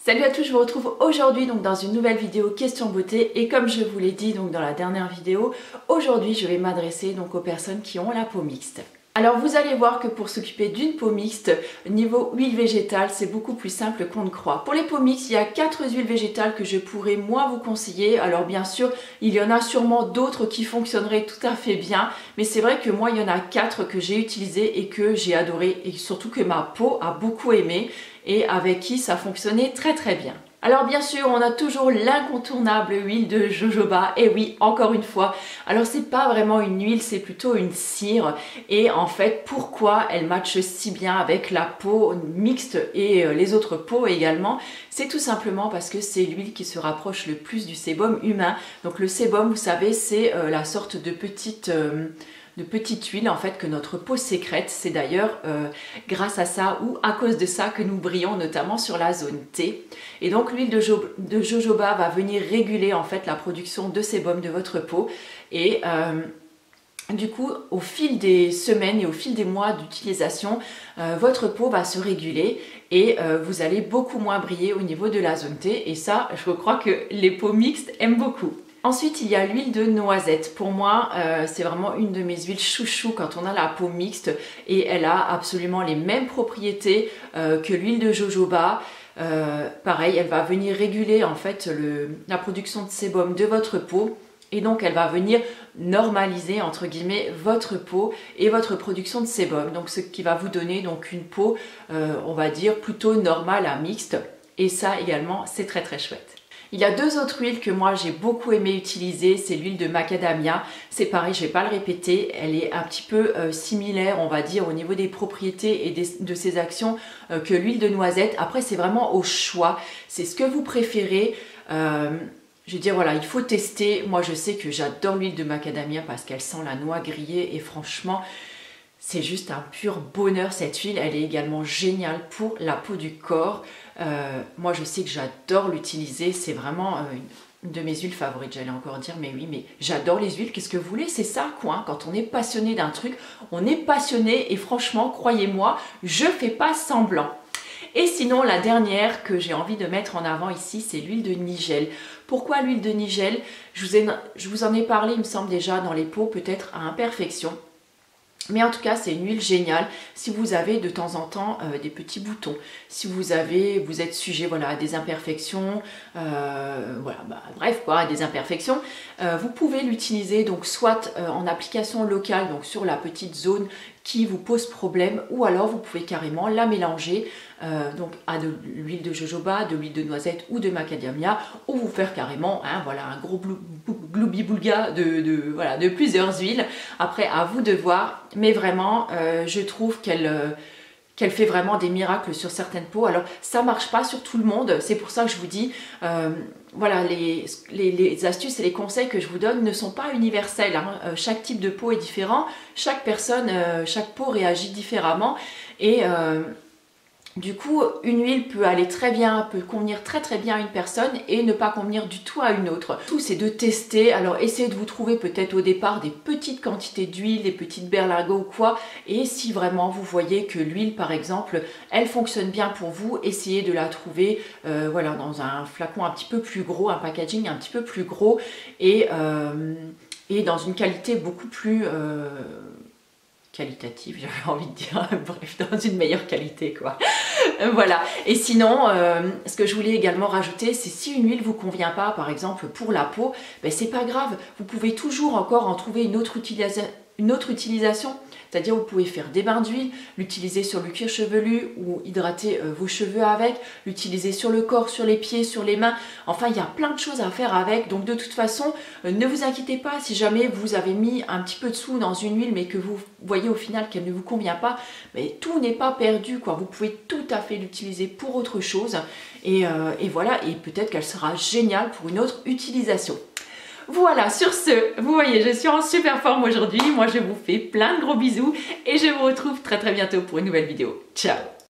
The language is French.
Salut à tous, je vous retrouve aujourd'hui donc dans une nouvelle vidéo question beauté et comme je vous l'ai dit donc dans la dernière vidéo, aujourd'hui je vais m'adresser donc aux personnes qui ont la peau mixte. Alors vous allez voir que pour s'occuper d'une peau mixte, niveau huile végétale, c'est beaucoup plus simple qu'on ne croit. Pour les peaux mixtes, il y a 4 huiles végétales que je pourrais moi vous conseiller. Alors bien sûr, il y en a sûrement d'autres qui fonctionneraient tout à fait bien, mais c'est vrai que moi il y en a 4 que j'ai utilisées et que j'ai adoré et surtout que ma peau a beaucoup aimé et avec qui ça fonctionnait très très bien. Alors bien sûr, on a toujours l'incontournable huile de jojoba, et oui, encore une fois, alors c'est pas vraiment une huile, c'est plutôt une cire, et en fait, pourquoi elle matche si bien avec la peau mixte et les autres peaux également, c'est tout simplement parce que c'est l'huile qui se rapproche le plus du sébum humain. Donc le sébum, vous savez, c'est la sorte de petite huile en fait que notre peau sécrète. C'est d'ailleurs grâce à ça ou à cause de ça que nous brillons notamment sur la zone T. Et donc l'huile de jojoba va venir réguler en fait la production de sébum de votre peau et du coup, au fil des semaines et au fil des mois d'utilisation, votre peau va se réguler et vous allez beaucoup moins briller au niveau de la zone T. Et ça, je crois que les peaux mixtes aiment beaucoup. Ensuite, il y a l'huile de noisette. Pour moi, c'est vraiment une de mes huiles chouchou quand on a la peau mixte et elle a absolument les mêmes propriétés que l'huile de jojoba. Pareil, elle va venir réguler en fait la production de sébum de votre peau. Et donc elle va venir normaliser entre guillemets votre peau et votre production de sébum. Donc ce qui va vous donner donc une peau, on va dire plutôt normale à mixte. Et ça également c'est très très chouette. Il y a deux autres huiles que moi j'ai beaucoup aimé utiliser, c'est l'huile de macadamia. C'est pareil, je ne vais pas le répéter, elle est un petit peu similaire on va dire au niveau des propriétés et de ses actions que l'huile de noisette. Après c'est vraiment au choix, c'est ce que vous préférez. Je veux dire, voilà, il faut tester. Moi, je sais que j'adore l'huile de macadamia parce qu'elle sent la noix grillée et franchement, c'est juste un pur bonheur cette huile. Elle est également géniale pour la peau du corps. Moi, je sais que j'adore l'utiliser. C'est vraiment une de mes huiles favorites, j'allais encore dire. Mais oui, mais j'adore les huiles. Qu'est-ce que vous voulez? C'est ça, quoi. Hein. Quand on est passionné d'un truc, on est passionné. Et franchement, croyez-moi, je fais pas semblant. Et sinon, la dernière que j'ai envie de mettre en avant ici, c'est l'huile de nigel. Pourquoi l'huile de nigel? Je vous en ai parlé, il me semble déjà, dans les peaux, peut-être à imperfection. Mais en tout cas, c'est une huile géniale si vous avez de temps en temps des petits boutons, si vous êtes sujet voilà, à des imperfections, voilà, bref, quoi, à des imperfections. Vous pouvez l'utiliser donc soit en application locale, donc sur la petite zone qui vous pose problème, ou alors vous pouvez carrément la mélanger donc à de l'huile de jojoba, de l'huile de noisette ou de macadamia, ou vous faire carrément voilà, un gros gloubi-boulga de plusieurs huiles. Après, à vous de voir, mais vraiment, je trouve qu'elle fait vraiment des miracles sur certaines peaux. Alors ça marche pas sur tout le monde, c'est pour ça que je vous dis, voilà, les astuces et les conseils que je vous donne ne sont pas universels, hein. Chaque type de peau est différent, chaque personne, chaque peau réagit différemment et du coup, une huile peut aller très bien, peut convenir très très bien à une personne et ne pas convenir du tout à une autre. Tout c'est de tester, alors essayez de vous trouver peut-être au départ des petites quantités d'huile, des petites berlingots ou quoi, et si vraiment vous voyez que l'huile par exemple, elle fonctionne bien pour vous, essayez de la trouver voilà, dans un flacon un petit peu plus gros, un packaging un petit peu plus gros et dans une qualité beaucoup plus qualitative, j'avais envie de dire, bref, dans une meilleure qualité quoi. Voilà, et sinon, ce que je voulais également rajouter, c'est si une huile vous convient pas, par exemple pour la peau, ben c'est pas grave, vous pouvez toujours encore en trouver une autre utilisation. C'est-à-dire vous pouvez faire des bains d'huile, l'utiliser sur le cuir chevelu ou hydrater vos cheveux avec, l'utiliser sur le corps, sur les pieds, sur les mains. Enfin, il y a plein de choses à faire avec. Donc de toute façon, ne vous inquiétez pas si jamais vous avez mis un petit peu de sous dans une huile mais que vous voyez au final qu'elle ne vous convient pas. Mais tout n'est pas perdu, quoi. Vous pouvez tout à fait l'utiliser pour autre chose. Et voilà, et peut-être qu'elle sera géniale pour une autre utilisation. Voilà, sur ce, vous voyez, je suis en super forme aujourd'hui. Moi, je vous fais plein de gros bisous et je vous retrouve très très bientôt pour une nouvelle vidéo. Ciao!